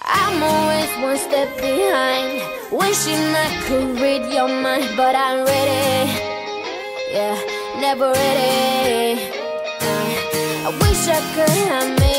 I'm always one step behind, wishing I could read your mind, but I'm ready, yeah, never ready. I wish I could have made